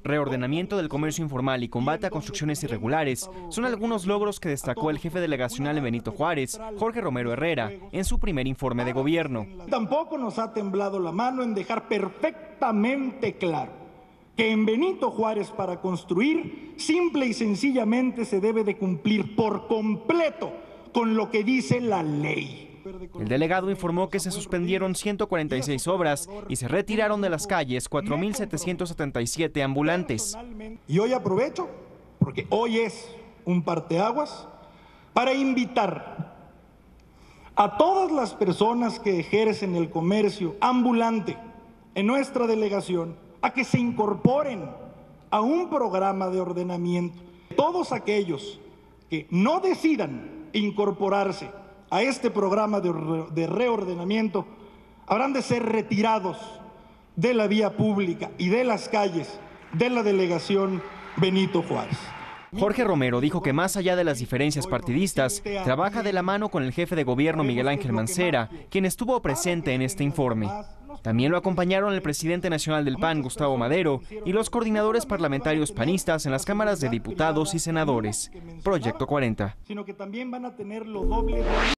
reordenamiento del comercio informal y combate a construcciones irregulares son algunos logros que destacó el jefe delegacional en Benito Juárez, Jorge Romero Herrera, en su primer informe de gobierno. Tampoco nos ha temblado la mano en dejar perfectamente claro que en Benito Juárez, para construir, simple y sencillamente se debe de cumplir por completo con lo que dice la ley. El delegado informó que se suspendieron 146 obras y se retiraron de las calles 4.777 ambulantes. Y hoy aprovecho, porque hoy es un parteaguas, para invitar a todas las personas que ejercen el comercio ambulante en nuestra delegación a que se incorporen a un programa de ordenamiento. Todos aquellos que no decidan incorporarse a este programa de reordenamiento habrán de ser retirados de la vía pública y de las calles de la delegación Benito Juárez. Jorge Romero dijo que más allá de las diferencias partidistas, trabaja de la mano con el jefe de gobierno Miguel Ángel Mancera, quien estuvo presente en este informe. También lo acompañaron el presidente nacional del PAN, Gustavo Madero, y los coordinadores parlamentarios panistas en las cámaras de diputados y senadores. Proyecto 40.